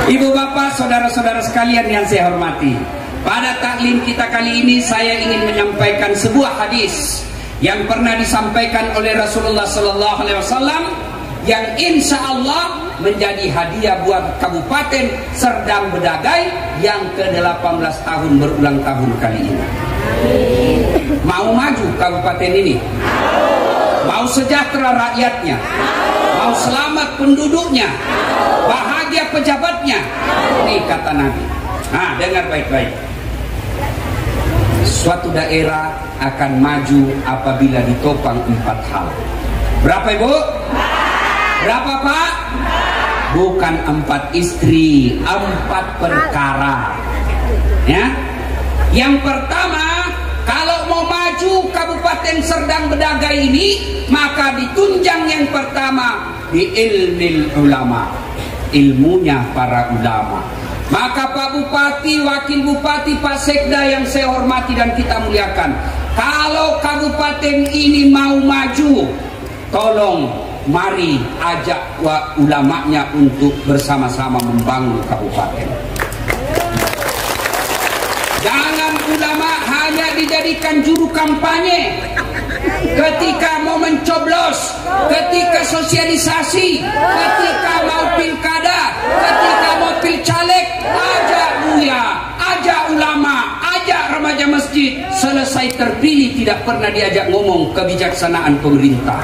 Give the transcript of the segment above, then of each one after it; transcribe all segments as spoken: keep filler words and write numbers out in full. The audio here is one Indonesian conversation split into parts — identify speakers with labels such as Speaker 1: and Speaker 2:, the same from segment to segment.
Speaker 1: Ibu bapak, saudara-saudara sekalian yang saya hormati, pada taklim kita kali ini saya ingin menyampaikan sebuah hadis yang pernah disampaikan oleh Rasulullah Sallallahu Alaihi Wasallam, yang insya Allah menjadi hadiah buat Kabupaten Serdang Bedagai yang ke delapan belas tahun berulang tahun kali ini. Mau maju kabupaten ini? Mau sejahtera rakyatnya? Mau selamat penduduknya? Bahagia pejabatnya? Ini kata Nabi. Nah, dengar baik-baik. Suatu daerah akan maju apabila ditopang empat hal. Berapa Ibu? Berapa Pak? Bukan empat istri, empat perkara. Ya. Yang pertama, kalau mau maju Kabupaten Serdang Bedagai ini, maka ditunjang yang pertama di ilmil ulama, ilmunya para ulama. Maka Pak Bupati, Wakil Bupati, Pak Sekda yang saya hormati dan kita muliakan, kalau kabupaten ini mau maju, tolong mari ajak ulamanya untuk bersama-sama membangun kabupaten. Jangan ulama hanya dijadikan juru kampanye ketika mau mencoblos, ketika sosialisasi, ketika mau pilkada, ketika mau pilcaleg. Ajak buya, ajak ulama, ajak remaja masjid. Selesai terpilih tidak pernah diajak ngomong kebijaksanaan pemerintah.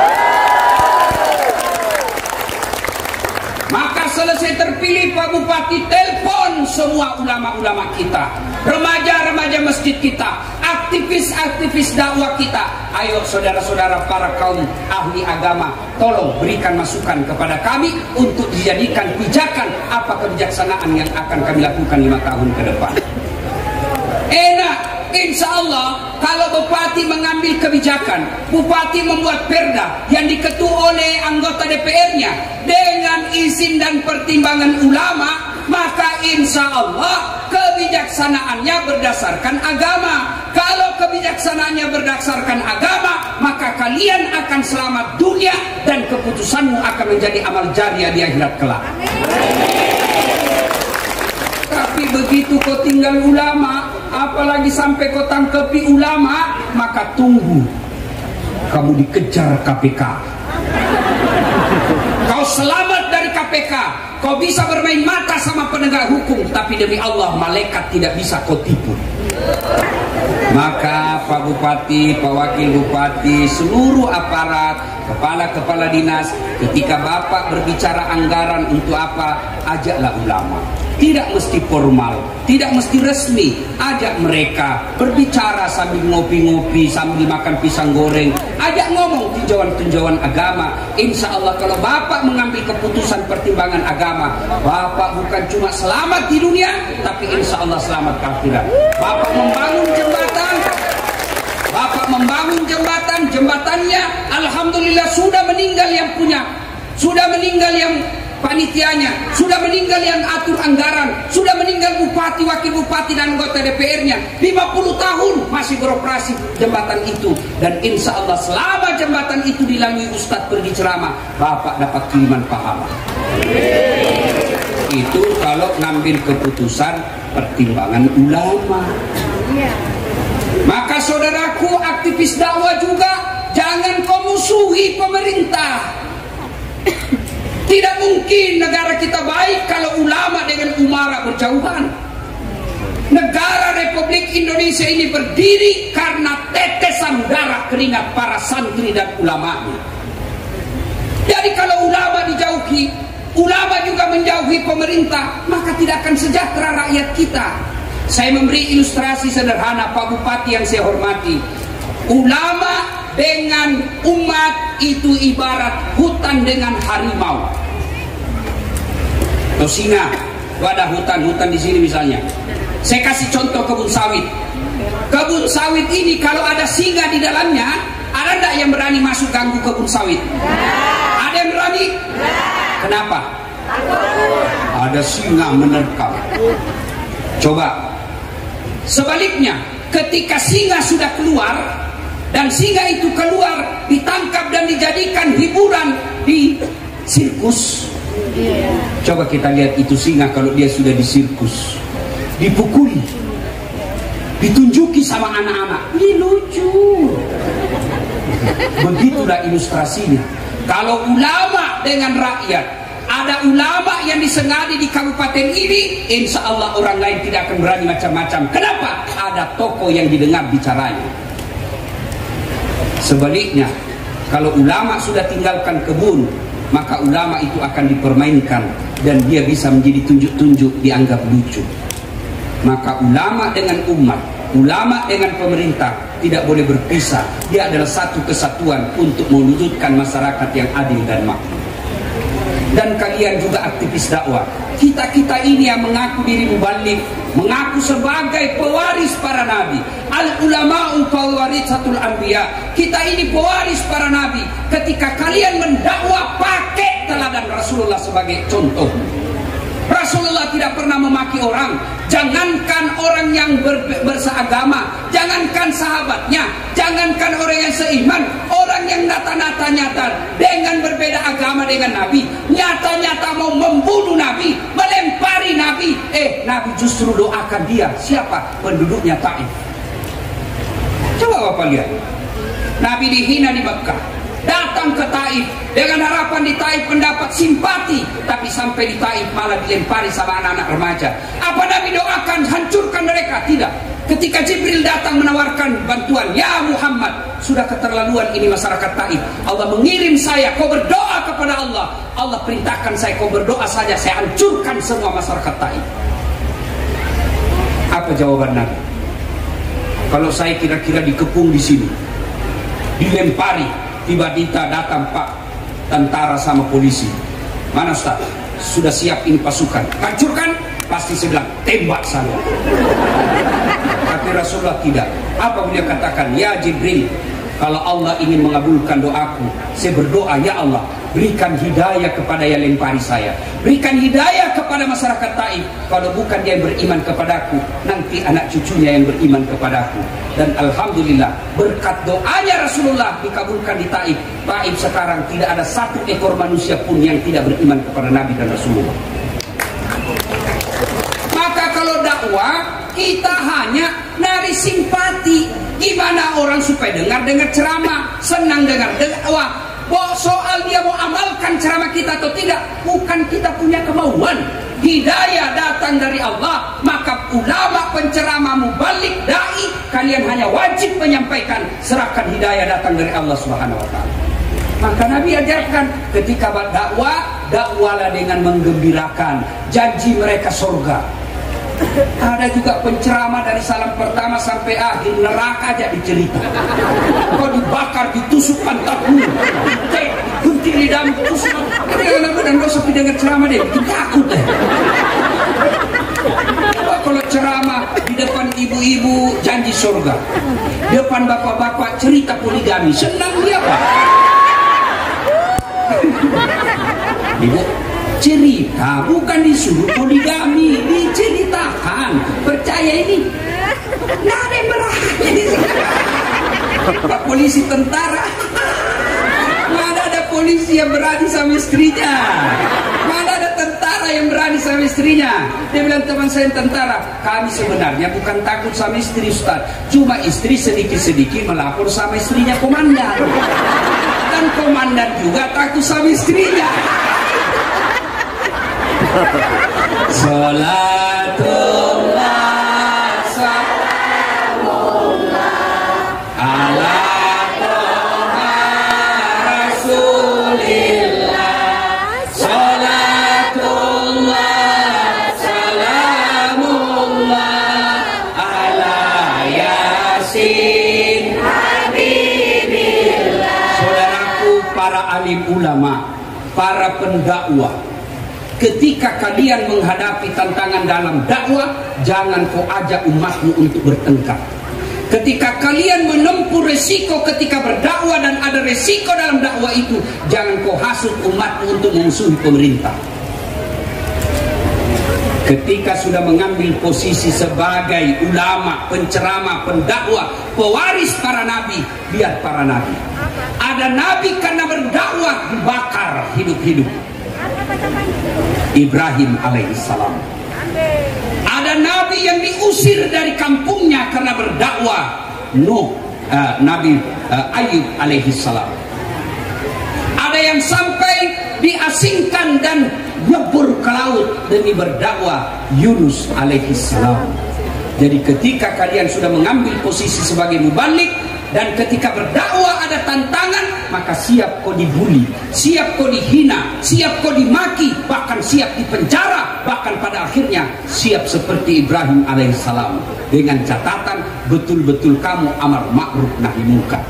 Speaker 1: Maka selesai terpilih Pak Bupati, telepon semua ulama-ulama kita, remaja-remaja masjid kita, aktivis-aktivis dakwah kita. Ayo saudara-saudara para kaum ahli agama, tolong berikan masukan kepada kami untuk dijadikan pijakan apa kebijaksanaan yang akan kami lakukan lima tahun ke depan. Enak, insya Allah kalau Bupati mengambil kebijakan, Bupati membuat perda yang diketuai oleh anggota D P R-nya dengan izin dan pertimbangan ulama, maka insya Allah kebijaksanaannya berdasarkan agama. Kalau kebijaksanaannya berdasarkan agama, maka kalian akan selamat dunia dan keputusanmu akan menjadi amal jariah di akhirat kelak. Tapi begitu kau tinggal ulama, apalagi sampai kau tangkepi ulama, maka tunggu kamu dikejar K P K. Kau selamat dari K P K, kau bisa bermain mata sama penegak hukum, tapi demi Allah malaikat tidak bisa kau tipu. Maka Pak Bupati, Pak Wakil Bupati, seluruh aparat, kepala-kepala dinas, ketika Bapak berbicara anggaran untuk apa, ajaklah ulama. Tidak mesti formal, tidak mesti resmi. Ajak mereka berbicara sambil ngopi-ngopi, sambil makan pisang goreng. Ajak ngomong tinjauan-tinjauan agama. Insya Allah kalau Bapak mengambil keputusan pertimbangan agama, Bapak bukan cuma selamat di dunia, tapi insya Allah selamat akhirat. Bapak membangun jembatan, Bapak membangun jembatan, jembatannya alhamdulillah sudah meninggal yang punya, sudah meninggal yang panitianya, sudah meninggal yang atur anggaran, sudah meninggal bupati, wakil bupati dan anggota D P R-nya. lima puluh tahun masih beroperasi jembatan itu, dan insya Allah selama jembatan itu dilalui ustadz pergi ceramah, Bapak dapat kiriman pahala. Itu kalau ngambil keputusan pertimbangan ulama. Maka saudaraku aktivis dakwah juga, jangan kau musuhi pemerintah. Tidak mungkin negara kita baik kalau ulama dengan umara berjauhan. Negara Republik Indonesia ini berdiri karena tetesan darah keringat para santri dan ulamanya. Jadi kalau ulama dijauhi, ulama juga menjauhi pemerintah, maka tidak akan sejahtera rakyat kita. Saya memberi ilustrasi sederhana Pak Bupati yang saya hormati. Ulama dengan umat itu ibarat hutan dengan harimau atau singa. Ada hutan-hutan di sini misalnya. Saya kasih contoh kebun sawit. Kebun sawit ini kalau ada singa di dalamnya, ada enggak yang berani masuk ganggu kebun sawit? Ada yang berani? Kenapa? Ada singa menerkam. Coba sebaliknya, ketika singa sudah keluar, dan singa itu keluar ditangkap dan dijadikan hiburan di sirkus, Coba kita lihat itu singa kalau dia sudah di sirkus, dipukuli, ditunjuki sama anak-anak, ini lucu. Begitulah ilustrasinya. Kalau ulama dengan rakyat, ada ulama yang disengadi di kabupaten ini, insya Allah orang lain tidak akan berani macam-macam. Kenapa? Ada tokoh yang didengar bicaranya. Sebaliknya, kalau ulama sudah tinggalkan kebun, maka ulama itu akan dipermainkan dan dia bisa menjadi tunjuk-tunjuk, dianggap lucu. Maka ulama dengan umat, ulama dengan pemerintah tidak boleh berpisah. Dia adalah satu kesatuan untuk mewujudkan masyarakat yang adil dan makmur. Dan kalian juga aktivis dakwah, kita-kita ini yang mengaku diri mubalik, mengaku sebagai pewaris para nabi, al ulama'u fawaritsatul anbiya, kita ini pewaris para nabi. Ketika kalian mendakwah, pakai teladan Rasulullah sebagai contoh. Rasulullah tidak pernah memaki orang, jangankan orang yang ber, berseagama, jangankan sahabatnya, jangankan orang yang seiman, orang yang nata-nata nyata dengan berbeda agama dengan Nabi, nyata-nyata mau membunuh Nabi, melempari Nabi, eh Nabi justru doakan dia. Siapa? Penduduknya Taif. Coba Bapak lihat, Nabi dihina di Mekah, datang ke Taif dengan harapan di Taif mendapat simpati, tapi sampai di Taif malah dilempari sama anak-anak remaja. Apa Nabi doakan hancurkan mereka? Tidak. Ketika Jibril datang menawarkan bantuan, ya Muhammad, sudah keterlaluan ini masyarakat Taif, Allah mengirim saya, kau berdoa kepada Allah. Allah perintahkan saya, kau berdoa saja, saya hancurkan semua masyarakat Taif. Apa jawaban Nabi? Kalau saya kira-kira dikepung di sini, dilempari, tiba-tiba datang Pak tentara sama polisi, mana Ustaz? Sudah siap ini pasukan, hancurkan? Pasti saya bilang, tembak saya. Tapi Rasulullah tidak. Apa beliau katakan? Ya Jibril, kalau Allah ingin mengabulkan doaku, saya berdoa, ya Allah, berikan hidayah kepada yang lempari saya, berikan hidayah kepada masyarakat Taif. Kalau bukan dia yang beriman kepadaku, nanti anak cucunya yang beriman kepadaku. Dan alhamdulillah, berkat doanya Rasulullah dikabulkan di Taif. Taif sekarang tidak ada satu ekor manusia pun yang tidak beriman kepada Nabi dan Rasulullah. Maka kalau dakwah, kita hanya nari simpati. Gimana orang supaya dengar dengar ceramah, senang dengar dakwah. Soal dia mau amalkan ceramah kita atau tidak, bukan kita punya kemauan. Hidayah datang dari Allah, maka ulama, penceramah, mubalik, dai, kalian hanya wajib menyampaikan, serahkan hidayah datang dari Allah Subhanahu wa taala. Maka Nabi ajarkan ketika dakwah, dakwahlah dengan menggembirakan, janji mereka surga. Ada juga penceramah dari salam pertama sampai akhir neraka aja dicerita. Kau dibakar, ditusuk pantatmu, gunting lidahmu, tusuk. Dan gak usah dengar ceramah deh, bikin takut deh. Kalau ceramah di depan ibu-ibu janji surga, depan bapak-bapak cerita poligami, senang dia Pak. Ibu cerita, bukan disuruh poligami, diceritakan. Percaya ini, nggak ada yang berani di sini. Pak polisi, tentara, mana ada polisi yang berani sama istrinya? Mana ada tentara yang berani sama istrinya? Dia bilang, teman saya tentara, kami sebenarnya bukan takut sama istri Ustaz, cuma istri sedikit-sedikit melapor sama istrinya komandan, dan komandan juga takut sama istrinya. Salatullah salamullah ala toha rasulillah. Salatullah salamullah ala yasin habibillah. Saudaraku, para alim ulama, para pendakwah, ketika kalian menghadapi tantangan dalam dakwah, jangan kau ajak umatmu untuk bertengkar. Ketika kalian menempuh resiko ketika berdakwah dan ada resiko dalam dakwah itu, jangan kau hasut umatmu untuk memusuhi pemerintah. Ketika sudah mengambil posisi sebagai ulama, penceramah, pendakwah, pewaris para nabi, lihat para nabi. Ada nabi karena berdakwah dibakar hidup-hidup. Ibrahim alaihissalam. Ada nabi yang diusir dari kampungnya karena berdakwah. Nuh, uh, Nabi uh, Ayub alaihissalam. Ada yang sampai diasingkan dan nyebur ke laut demi berdakwah. Yunus alaihissalam. Jadi ketika kalian sudah mengambil posisi sebagai mubalik, dan ketika berdakwah ada tantangan, maka siap kau dibully, siap kau dihina, siap kau dimaki, bahkan siap dipenjara, bahkan pada akhirnya siap seperti Ibrahim alaihissalam, dengan catatan betul-betul kamu amar ma'ruf nahi munkar.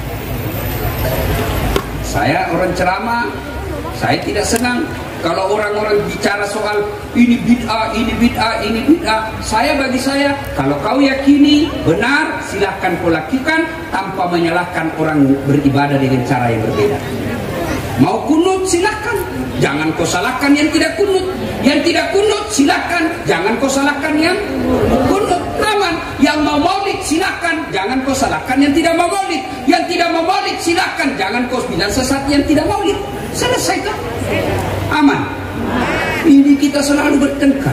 Speaker 1: Saya orang ceramah, saya tidak senang kalau orang-orang bicara soal ini bid'ah, ini bid'ah, ini bid'ah. Saya bagi saya, kalau kau yakini benar, silahkan kau lakukan tanpa menyalahkan orang beribadah dengan cara yang berbeda. Mau kunut silahkan, jangan kau salahkan yang tidak kunut. Yang tidak kunut silahkan, jangan kau salahkan yang kunut. Aman. Yang mau maulid silahkan, jangan kau salahkan yang tidak mau maulid. Yang tidak mau maulid silahkan, jangan kau bilang sesat yang tidak maulid. Selesai kan? Aman. Ini kita selalu bertengkar.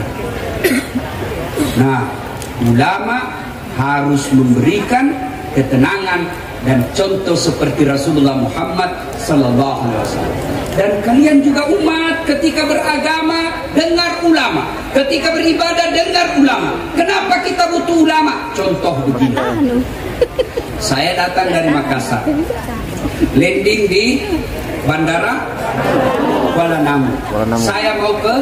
Speaker 1: Nah, ulama harus memberikan ketenangan dan contoh seperti Rasulullah Muhammad sallallahu alaihi wasallam. Dan kalian juga umat, ketika beragama dengar ulama, ketika beribadah dengar ulama. Kenapa kita butuh ulama? Contoh begini. Saya datang dari Makassar, landing di Bandara Kuala Namu. Saya mau ke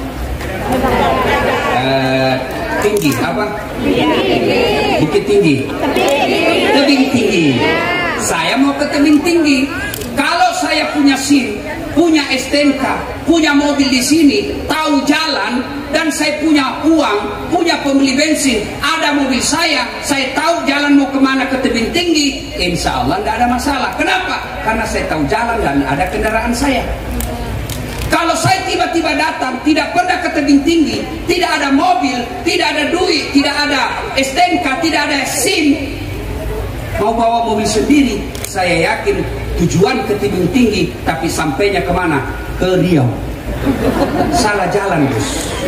Speaker 1: uh, tinggi apa? Bukit Tinggi. Tebing Tinggi. Saya mau ke Tebing Tinggi. Kalau saya punya SIM, punya S T N K, punya mobil di sini, tahu jalan, dan saya punya uang, punya pembeli bensin, ada mobil saya, saya tahu jalan mau kemana ke Tebing Tinggi, insya Allah tidak ada masalah. Kenapa? Karena saya tahu jalan dan ada kendaraan saya. Kalau saya tiba-tiba datang, tidak pernah ke Tebing Tinggi, tidak ada mobil, tidak ada duit, tidak ada S T N K, tidak ada SIM, mau bawa mobil sendiri, saya yakin tujuan ke Tebing Tinggi, tapi sampainya kemana? Ke Riau. Salah jalan, bos.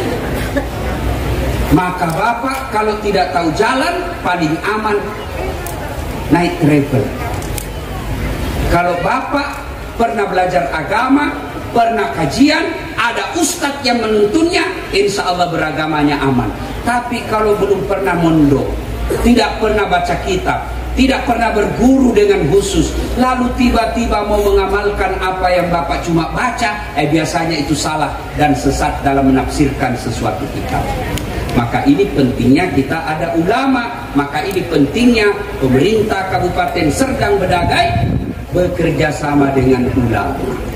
Speaker 1: Maka bapak kalau tidak tahu jalan, paling aman naik travel. Kalau bapak pernah belajar agama, pernah kajian, ada ustadz yang menuntunnya, insya Allah beragamanya aman. Tapi kalau belum pernah mondok, tidak pernah baca kitab, tidak pernah berguru dengan khusus, lalu tiba-tiba mau mengamalkan apa yang bapak cuma baca, eh biasanya itu salah dan sesat dalam menafsirkan sesuatu kitab. Maka ini pentingnya kita ada ulama, maka ini pentingnya pemerintah Kabupaten Serdang Bedagai bekerja sama dengan ulama.